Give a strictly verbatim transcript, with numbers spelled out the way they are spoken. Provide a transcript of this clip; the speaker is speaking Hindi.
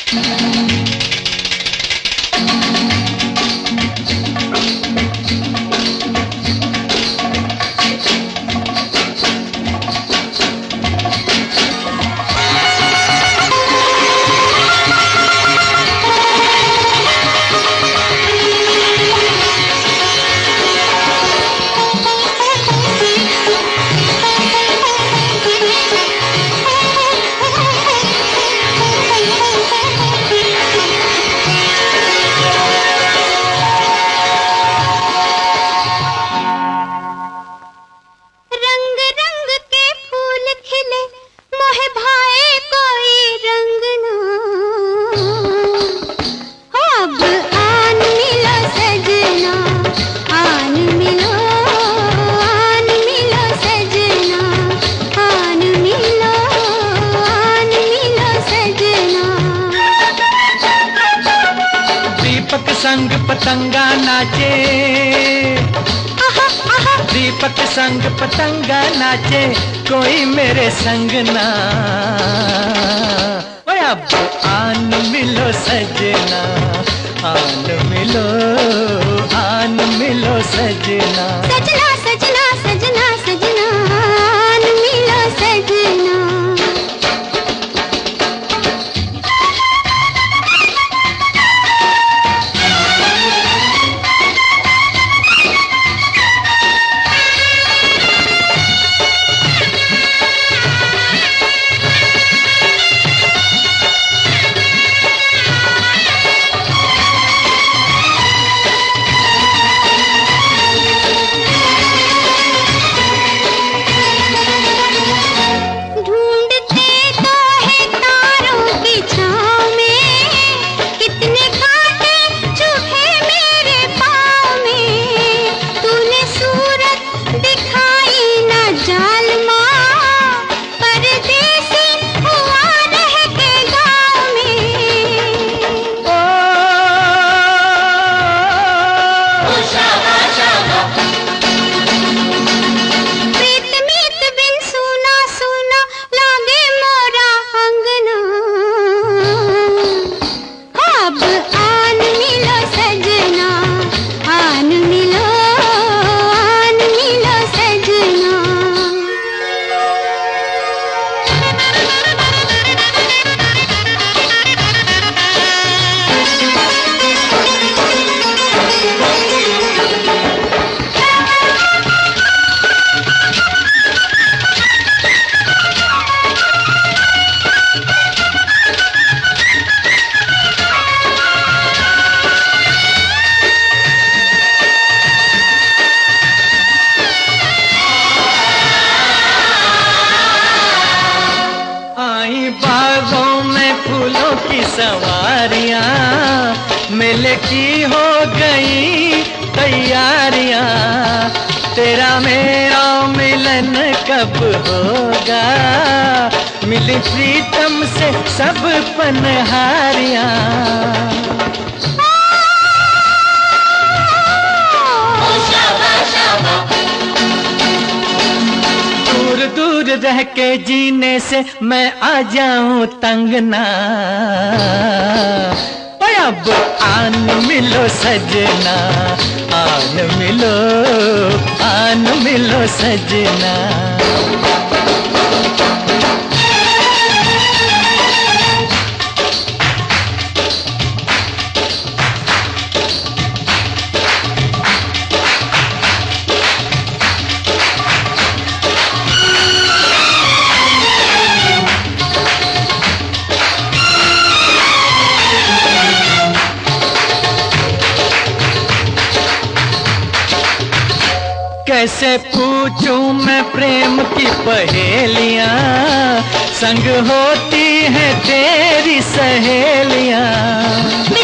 संग पतंगा नाचे, दीपक संग पतंगा नाचे, कोई मेरे संग ना। ओए अब आन मिलो सजना, आन मिलो, आन मिलो सजना। सजना सजना सजना सजना, आन मिलो सजना। बागों में फूलों की सवारियां, मेले की हो गई तैयारियां। तेरा मेरा मिलन कब होगा, मिली प्रीतम से सब पनहारियां। दूर दूर रह के जीने से मैं आ जाऊं तंग ना। अब आन मिलो सजना, आन मिलो, आन मिलो सजना। कैसे पूछूं मैं प्रेम की पहेलियां, संग होती हैं तेरी सहेलियां।